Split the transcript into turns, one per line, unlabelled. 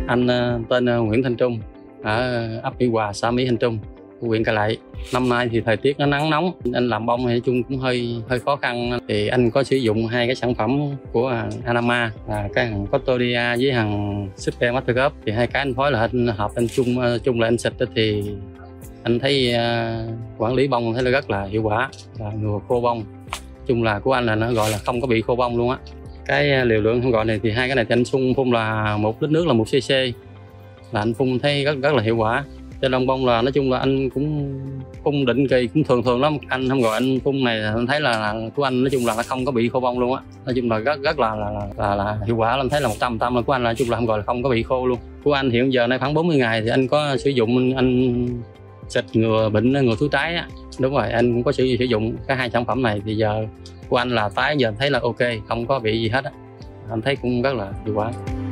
Anh tên Nguyễn Thanh Trung, ở ấp Mỹ Hòa, xã Mỹ Thanh Trung, huyện Cai Lậy. Năm nay thì thời tiết nó nắng nóng, anh làm bông thì chung cũng hơi khó khăn. Thì anh có sử dụng hai cái sản phẩm của Anama là cái hàng Cotodia với hàng Super Mastercop. Thì hai cái anh phối là anh hợp, anh chung là anh xịt thì anh thấy quản lý bông thấy là rất là hiệu quả, là ngừa khô bông. Chung là của anh là nó gọi là không có bị khô bông luôn á. Cái liều lượng không gọi này thì hai cái này thì anh phun là 1 lít nước là 1 cc, là anh phun thấy rất là hiệu quả. Trên đồng bông là nói chung là anh cũng phun định kỳ, cũng thường lắm. Anh không gọi anh phun này anh thấy là của anh nói chung là nó không có bị khô bông luôn á. Nói chung là rất là hiệu quả. Anh thấy là 100% là của anh là nói chung là không gọi là không có bị khô luôn. Của anh hiện giờ này khoảng 40 ngày thì anh có sử dụng anh xịt ngừa bệnh, ngừa thúi trái á. Đúng rồi, anh cũng có sử dụng cái hai sản phẩm này. Thì giờ của anh là tái giờ thấy là ok, không có bị gì hết á. Anh thấy cũng rất là hiệu quả.